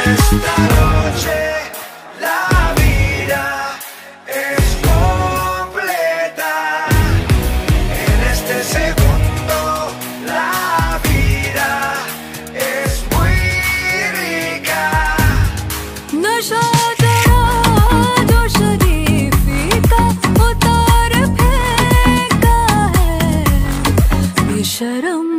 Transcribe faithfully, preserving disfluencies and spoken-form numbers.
esta noche la vida es completa. En este segundo la vida es muy rica. नशा तेरा जो शरीफी का उतार फेंका है बेशरम